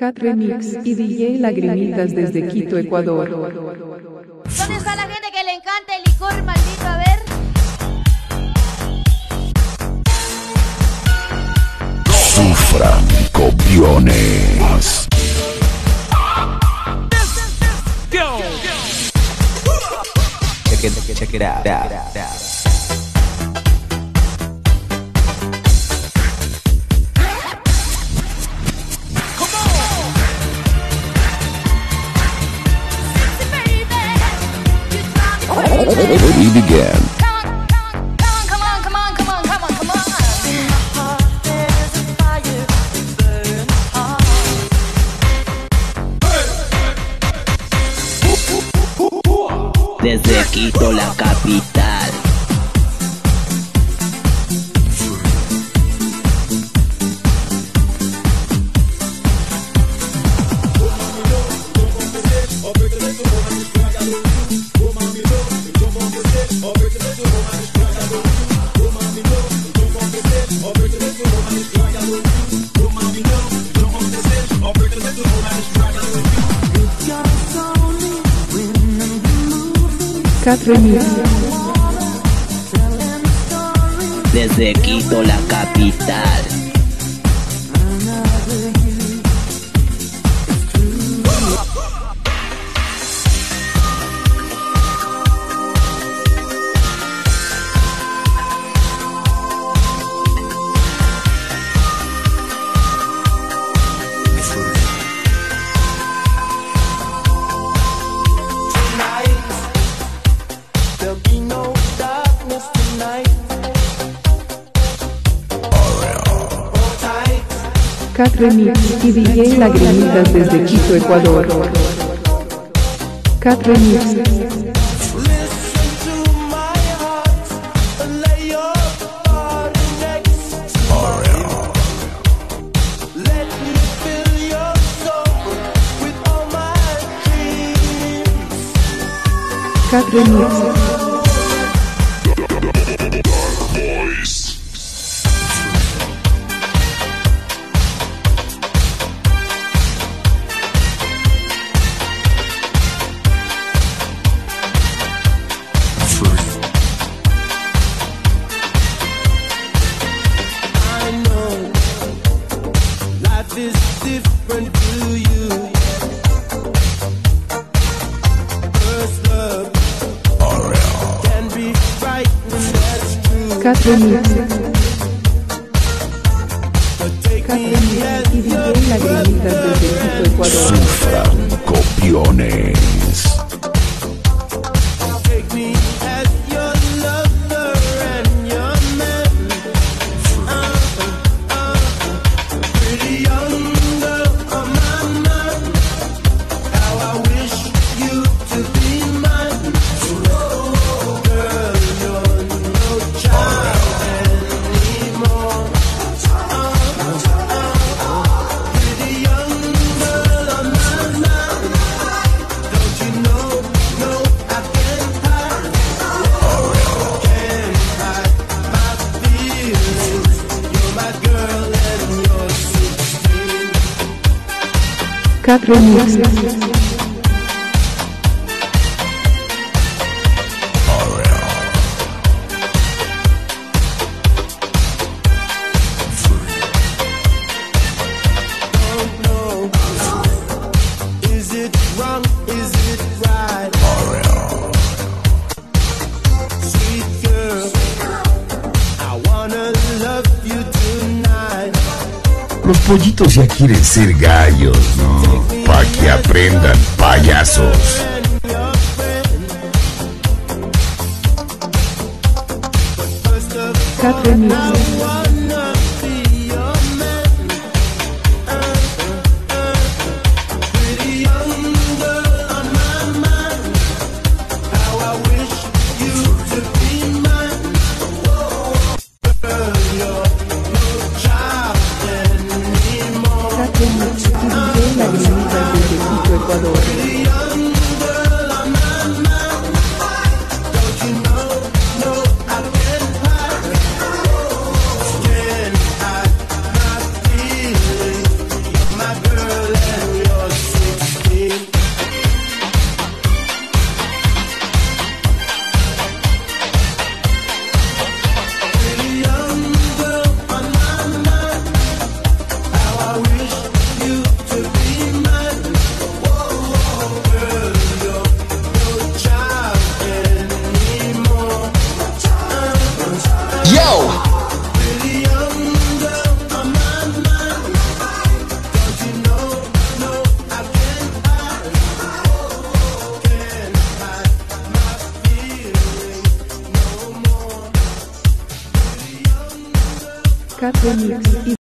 Cat Remix y DJ Lagrimitas desde Quito, Ecuador. ¿Dónde está la gente que le encanta el licor maldito? A ver. Sufran copiones. Check it out. We begin. Desde Quito, la capital. Cat Remix. Desde Quito, la capital. Cat Remix y DJ Lagrimitas desde Quito, Ecuador. Cat Remix. Cat Remix. Cat Remix. Cat Remix y DJ Lagrimitas desde Quito, Ecuador. Sufran copiones. Cat Remix. Los pollitos ya quieren ser gallos, ¿no? Pa' que aprendan, payasos. Cat Remix. Ecuador. Cat Remix.